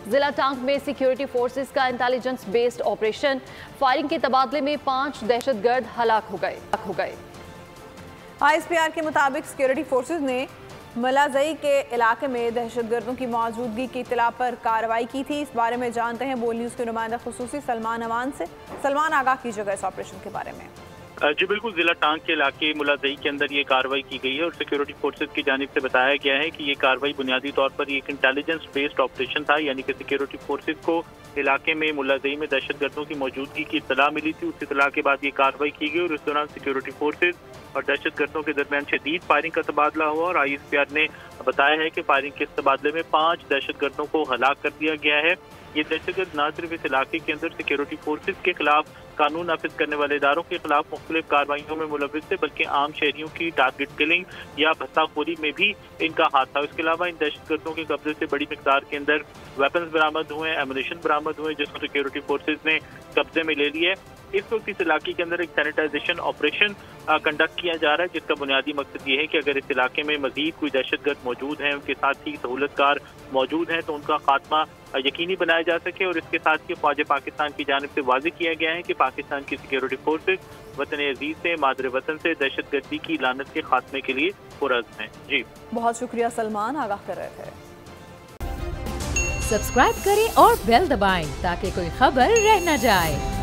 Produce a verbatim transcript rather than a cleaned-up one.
जिला टांग में security forces का इंटेलिजेंस बेस्ड ऑपरेशन, फायरिंग के तबादले में पांच दहशतगर्द हलाक हो गए हो गए आई एस पी आर के मुताबिक सिक्योरिटी फोर्सेस ने मलाजई के इलाके में दहशतगर्दों की मौजूदगी की इत्तला पर कार्रवाई की थी। इस बारे में जानते हैं बोल न्यूज़ के नुमाइंदा खुसूसी सलमान अमान से। सलमान, आगाह कीजिएगा इस ऑपरेशन के बारे में। जी बिल्कुल, जिला टांग के इलाके मुलाजई के अंदर ये कार्रवाई की गई है और सिक्योरिटी फोर्सेज की जानिब से बताया गया है कि ये कार्रवाई बुनियादी तौर पर एक इंटेलिजेंस बेस्ड ऑपरेशन था, यानी कि सिक्योरिटी फोर्सेज को इलाके में मुलाजई में दहशतगर्दों की मौजूदगी की इत्तला मिली थी। उस इत्तला के बाद ये कार्रवाई की गई और इस दौरान सिक्योरिटी फोर्सेज और दहशतगर्दों के दरमियान शदीद फायरिंग का तबादला हुआ और आई एस पी आर ने बताया है कि फायरिंग के तबादले में पांच दहशतगर्दों को हलाक कर दिया गया है। ये दहशतगर्द न सिर्फ इस इलाके के अंदर सिक्योरिटी फोर्सेज के खिलाफ कानून नाफिज करने वाले इदारों के खिलाफ मुख्तलिफ कार्रवाइयों में मुलविस थे, बल्कि आम शहरियों की टारगेट किलिंग या भत्ताखोरी में भी इनका हाथ था। इसके अलावा इन दहशतगर्दों के कब्जे से बड़ी मिकदार के अंदर वेपन्स बरामद हुए, एमुनेशन बरामद हुए, जिसको सिक्योरिटी फोर्सेज ने कब्जे में ले लिया है। इस वक्त इस इलाके के अंदर एक सैनिटाइजेशन ऑपरेशन कंडक्ट किया जा रहा है, जिसका बुनियादी मकसद ये है कि अगर इस इलाके में मजीद कोई दहशतगर्द मौजूद हैं, उनके साथ ही सहूलतकार मौजूद हैं, तो उनका खात्मा यकीनी बनाया जा सके। और इसके साथ ही फौज पाकिस्तान की जानिब से वाज़ेह किया गया है कि पाकिस्तान की सिक्योरिटी फोर्सेज वतन अजीज से, मादर वतन से दहशतगर्दी की लानत के खात्मे के लिए पुरअज़्म हैं। जी बहुत शुक्रिया सलमान, आगाह कर रहे थे। सब्सक्राइब करें और बेल दबाएं ताकि कोई खबर रह न जाए।